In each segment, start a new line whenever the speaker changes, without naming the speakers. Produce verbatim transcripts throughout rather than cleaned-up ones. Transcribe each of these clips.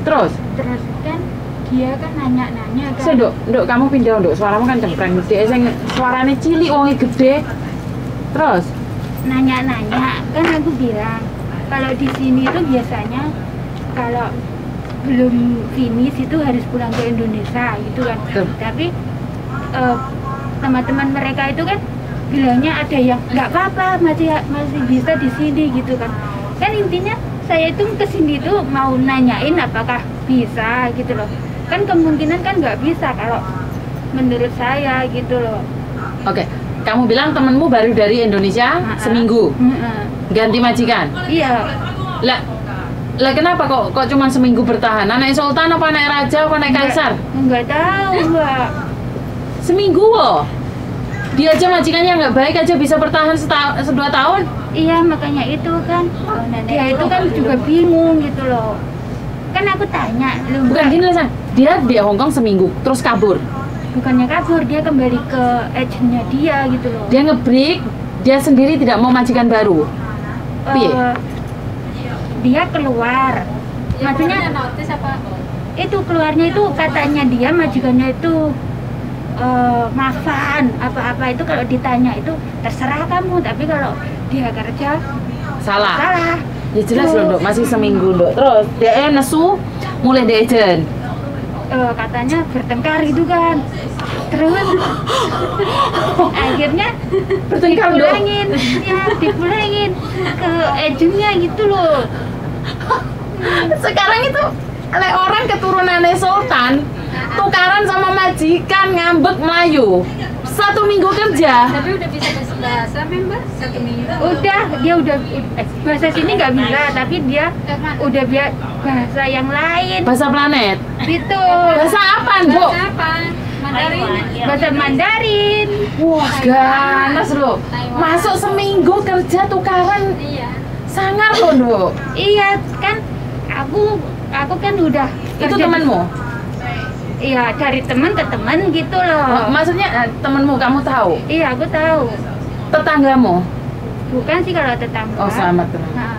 Terus?
Terus kan dia kan nanya-nanya kan.
So, Nduk, Nduk, kamu pindah, Nduk. Suaramu kan cempreng gede, sing suarane cilik wonge gede. Terus
Nanya-nanya, kan aku bilang kalau di sini tuh biasanya kalau belum finish itu harus pulang ke Indonesia gitu kan.
Tuh.
Tapi eh, teman-teman mereka itu kan bilangnya ada yang nggak apa-apa, masih masih bisa di sini gitu kan. Kan intinya saya itu kesini tuh mau nanyain apakah bisa gitu loh. Kan kemungkinan kan nggak bisa kalau menurut saya gitu loh.
Oke, kamu bilang temenmu baru dari Indonesia
Ha-ha.
seminggu
Mm-mm.
ganti majikan.
Iya,
Lah, lah kenapa kok kok cuma seminggu bertahan? Anak sultan apa anak raja apa anak kaisar?
nggak tahu mbak.
Seminggu loh. Dia aja majikannya nggak baik aja bisa bertahan seta- sedua tahun.
Iya makanya itu kan dia itu kan juga bingung gitu loh. Kan aku tanya lu
Bukan
Mbak,
gini lah, San. Dia di Hong Kong seminggu terus kabur.
bukannya kabur, dia kembali ke agentnya dia gitu loh.
Dia ngebreak, dia sendiri tidak mau majikan baru. Piye?
Eh, dia keluar. Maksudnya
notis apa?
itu keluarnya itu katanya dia majikannya itu eh, maafan apa-apa itu kalau ditanya itu terserah kamu, tapi kalau dia kerja
Salah.
salah.
Ya jelas
Tuh.
loh, Nduk, masih seminggu, Nduk. Terus dia nesu mulai di agent.
Eh, katanya bertengkar gitu kan, terus akhirnya
Bertengkar, Nduk.
dipulangin, ya dipulangin ke agentnya gitu loh.
Sekarang itu oleh orang keturunan sultan tukaran sama majikan ngambek Melayu. Satu minggu kerja.
Tapi udah bisa bahasa bahasa member satu minggu.
Udah dia udah eh, bahasa sini nggak bisa, tapi dia udah biar bahasa yang lain
Bahasa planet.
gitu.
Bahasa apa, Nduk?
Bahasa apa? Mandarin.
Bahasa Mandarin.
Wah, ganas loh. Masuk seminggu kerja tukaran
Iya.
sangar loh, Nduk.
Iya kan, aku aku kan udah
Itu
kerja di-
temanmu?
Iya, dari teman ke teman gitu loh.
Oh, maksudnya eh, temanmu kamu tahu?
Iya, aku tahu.
Tetanggamu?
Bukan sih kalau tetangga.
Oh, selamat teman.
Nah.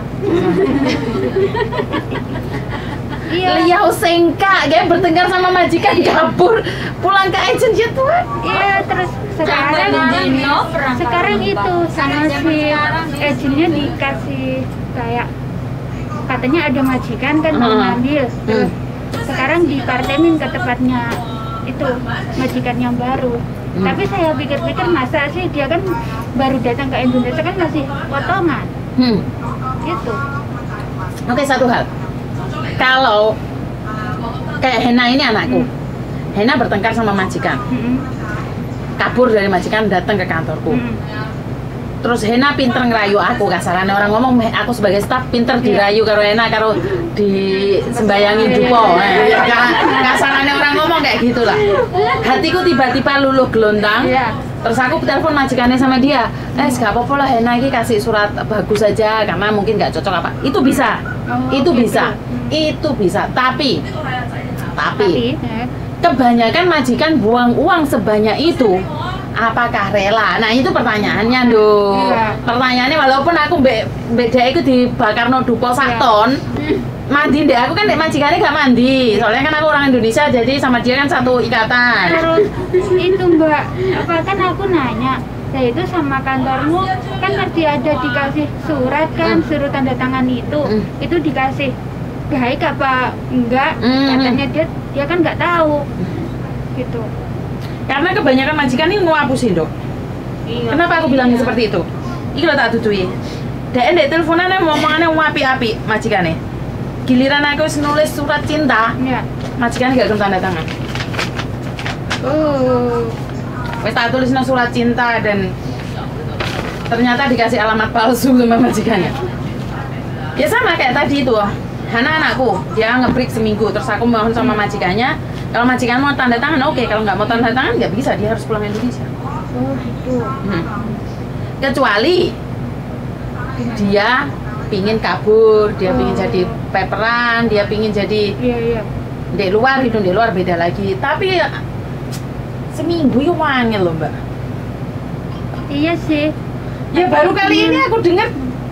Iya.
Liau sengka, kayak bertengkar sama majikan kabur pulang ke agent ya Tuhan.
Iya, terus sekarang
Dino perang
sekarang
tahun
itu
Bang.
sama
Zaman
si
sekarang nih.
agentnya dikasih kayak katanya ada majikan kan mau
Hmm.
ngambil. Terus
Hmm.
sekarang dipartemin ke tempatnya itu majikan yang baru.
Hmm.
Tapi saya pikir-pikir masa sih dia kan baru datang ke Indonesia kan masih potongan
Hmm.
gitu.
Oke, satu hal. Kalau kayak Hena ini anakku. Hena bertengkar sama majikan.
Mm-mm.
Kabur dari majikan datang ke kantorku.
Mm-mm.
Terus Hena pinter ngerayu aku, kasarannya orang ngomong "Meh, aku sebagai staf pinter dirayu karo Hena karo disembayangi dupo." Eh, ka- kasarannya orang ngomong kayak gitulah. Hatiku tiba-tiba luluh gelontang.
Iya.
Terus aku telepon majikannya sama dia, eh gak apa-apa lah Hena ini kasih surat bagus aja karena mungkin gak cocok apa. Itu bisa,
Oh,
itu
gitu.
bisa, itu bisa. Tapi, tapi
Tapi eh,
kebanyakan majikan buang uang sebanyak itu, apakah rela? Nah itu pertanyaannya, Nduk.
Iya.
Pertanyaannya walaupun aku mbek mbek dhek iku dibakar no dupo sak
Iya.
ton, mandi dek aku kan dek majikannya gak mandi. Soalnya kan aku orang Indonesia jadi sama dia kan satu ikatan.
terus itu Mbak, apa kan aku nanya, saya itu sama kantormu kan masih ada dikasih surat kan,
Hmm.
suruh tanda tangan itu,
Hmm.
itu dikasih baik apa enggak?
Hmm.
Katanya dia dia kan nggak tahu, gitu.
Karena kebanyakan majikan ini mau hapusin, Dok.
Iya.
Kenapa aku bilangnya seperti itu? Iki lo tak tutui. Dek ndek teleponane ngomongane api-api majikane. Giliran aku wis nulis surat cinta,
Ya.
majikannya gak gelem tanda tangan.
Oh.
Wes tak tulis surat cinta dan ternyata dikasih alamat palsu sama majikannya. Ya sama kayak tadi itu, Hana anakku, dia nge-break seminggu, terus aku mohon sama majikannya, kalau majikan mau tanda tangan oke, kalau nggak mau tanda tangan nggak bisa, dia harus pulang Indonesia.
Oh gitu.
Hmm. Kecuali dia pingin kabur, dia pingin jadi peperan, dia pingin jadi
Iya iya.
di luar, hidup di luar beda lagi. Tapi ya, seminggu ya wangil loh mbak.
Iya sih.
Ya baru kali ini aku dengar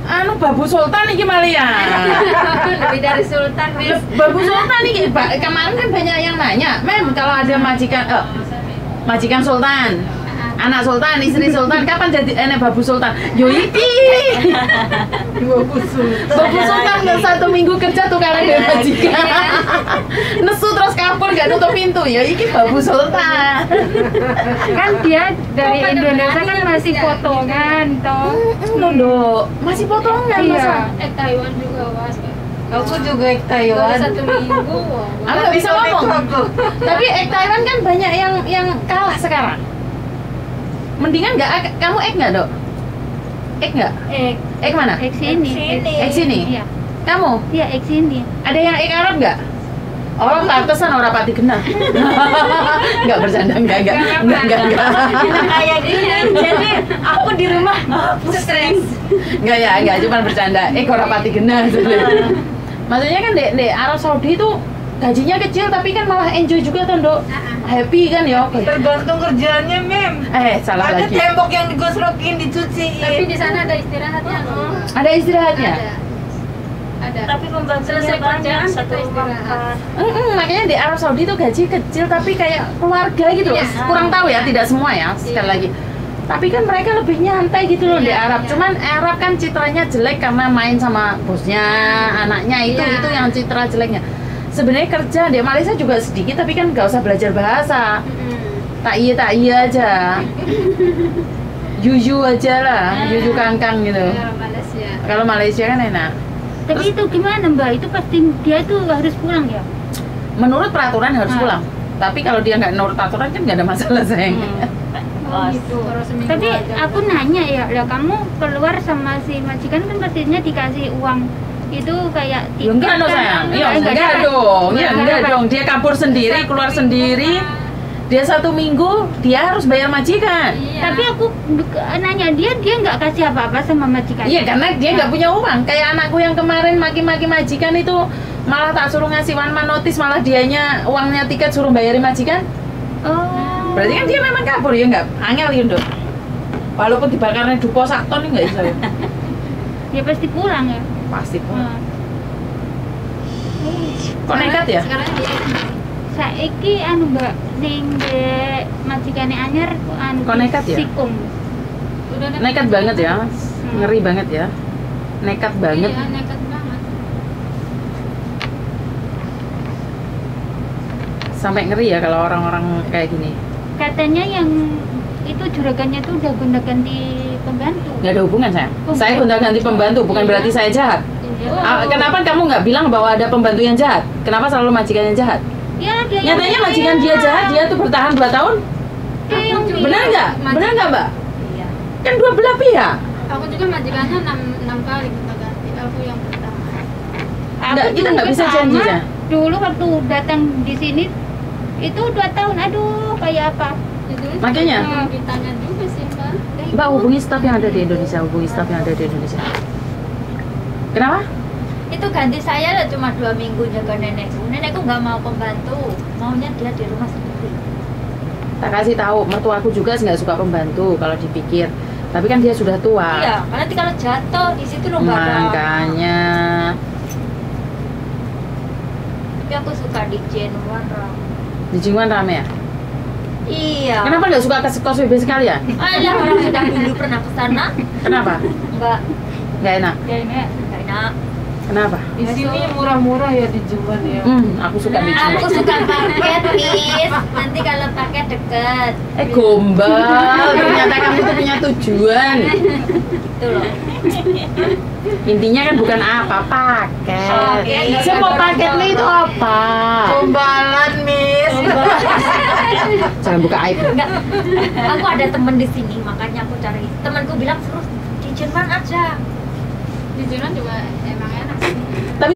anu Babu Sultan iki Malia.
Lebih dari sultan, Miss.
Babu Sultan iki Pak, kemarin kan banyak yang nanya, "Mem, kalau ada majikan eh, majikan sultan, anak sultan, istri sultan, kapan jadi enek Babu Sultan?" Yo iki.
Babu Sultan.
Babu Sultan nggak satu minggu kerja tuh karena dia majikan. Nesu terus kapur nggak nutup pintu. Ya iki Babu Sultan.
Kan dia dari
Oh,
Indonesia kan
bener-bener
masih
bisa.
potongan toh.
Loh, Dok. Masih potongan
Iya.
masa?
Eh, Taiwan juga, was.
Aku juga ek
Baru
Taiwan.
satu minggu.
Aku nggak bisa ngomong. Tapi ek Taiwan kan banyak yang yang kalah sekarang. Mendingan nggak ek- kamu ek nggak, Dok? Ek nggak?
Ek,
Ek mana?
ek sini.
sini.
Ek sini.
Iya.
Kamu?
Iya, ek sini.
Ada yang ek Arab nggak? Oh, pantesan orang pati kena. Nggak bercanda, nggak, nggak, nggak, nggak, nggak.
Kayak gini. Jadi aku di rumah
Stres.
Nggak ya, nggak, cuma bercanda. Eh, orang pati kena. Maksudnya kan di, di Arab Saudi itu gajinya kecil tapi kan malah enjoy juga tuh, Dok. Happy kan ya?
tergantung kerjaannya, Mem.
Eh, salah
Ada
lagi.
tembok yang digosrokin, dicuciin.
Tapi di sana ada istirahatnya. loh.
Ada istirahatnya?
Ada. Ada.
Tapi pembantunya
Selesai
banyak,
kerjaan
satu
kita
rumah
istirahat.
makan.
Mm-mm, makanya di Arab Saudi itu gaji kecil tapi kayak keluarga gitu loh.
Iya.
Kurang tahu ya, tidak semua ya, sekali
Iya.
lagi. Tapi kan mereka lebih nyantai gitu loh di
Iya,
Arab.
iya.
Cuman Arab kan citranya jelek karena main sama bosnya, anaknya itu
Iya.
itu yang citra jeleknya. Sebenarnya kerja di Malaysia juga sedikit tapi kan nggak usah belajar bahasa.
Mm-mm.
Tak iya tak iya aja. Yuyu aja lah, yuyu kangkang gitu.
Ya, Malaysia.
Kalau Malaysia kan enak.
Tapi itu gimana Mbak? Itu pasti dia itu harus pulang ya?
Menurut peraturan harus
Ah.
pulang. Tapi kalau dia nggak menurut peraturan kan nggak ada masalah sayang.
Oh, gitu. Baru seminggu
Tapi
aja.
aku nanya ya, lah kamu keluar sama si majikan kan pastinya dikasih uang itu kayak
Ya enggak dong
kan?
sayang, iya
Enggak,
enggak
kan?
dong, ya
Enggak,
enggak
enggak.
dong. Dia kabur sendiri, keluar sendiri. Dia satu minggu, dia harus bayar majikan.
Iya.
Tapi aku nanya dia, dia nggak kasih apa-apa sama majikan.
Iya karena dia nggak punya uang. Kayak anakku yang kemarin maki-maki majikan itu malah tak suruh ngasih one man notice, malah dianya uangnya tiket suruh bayarin majikan.
Oh.
Berarti kan dia memang kabur ya enggak? Angel ya Dok. Walaupun dibakarnya dupo sak ton enggak bisa.
Dia pasti pulang ya.
Pasti pun.
Nah,
Kok nekat ya?
Sekarang dia
saiki anu Mbak sing de majikane anyar anu
Kok nekat ya?
Sikung.
udah
Nekat banget ya. Ngeri banget ya. Nekat banget.
Iya, nekat banget.
Sampai ngeri ya kalau orang-orang kayak gini.
Katanya yang itu juragannya tuh udah gonta-ganti pembantu.
Nggak ada hubungan saya.
Oh,
Saya
enggak.
gonta-ganti pembantu, bukan
Iya.
berarti saya jahat.
Iya.
Ah, kenapa kamu nggak bilang bahwa ada pembantu yang jahat? Kenapa selalu majikan yang jahat?
Ya, dia yang
Nyatanya majikan dia jahat, dia tuh bertahan dua tahun.
Dia yang
Aku juga.
Benar nggak?
Majikan.
Benar nggak Mbak?
Iya.
Kan dua belah pihak.
Aku juga majikannya enam enam kali kita ganti. Aku yang pertama.
Aku
Nggak, kita
juga
nggak bisa
sama.
janji, ya?
Dulu waktu datang di sini itu dua tahun, aduh kayak apa?
Itu
Makanya.
juga ditanya juga sih Mbak.
Mbak hubungi staf yang ada di Indonesia, hubungi staf yang ada di Indonesia. Kenapa?
Itu ganti saya lah cuma dua minggu jaga nenekku. Nenekku nggak mau pembantu, maunya dia di rumah sendiri.
Tak kasih tahu, mertuaku juga nggak suka pembantu kalau dipikir. Tapi kan dia sudah tua.
Iya, karena nanti kalau jatuh di situ loh nggak ada.
Makanya.
Tapi aku suka di Jenuan Ram.
Di Jingwan rame ya?
Iya.
Kenapa nggak suka ke kos bebas sekali ya?
Alah, orang sudah dulu pernah ke sana.
Kenapa?
Nggak,
Nggak enak.
Kayaknya
nggak enak.
Kenapa?
Di sini murah-murah ya di Juman ya.
Hmm, aku suka di
Aku
Jingwan.
suka paket, Miss. Nanti kalau paket deket.
Eh gombal, ternyata kamu tuh punya tujuan.
Gitu loh.
Intinya kan bukan apa, paket.
Paket.
Saya mau paketnya itu apa?
Gombalan, Miss.
Jangan buka aib.
Enggak. Aku ada temen di sini, makanya aku cari. Temanku bilang suruh di Jerman aja.
Di Jerman juga emang enak sih.
Tapi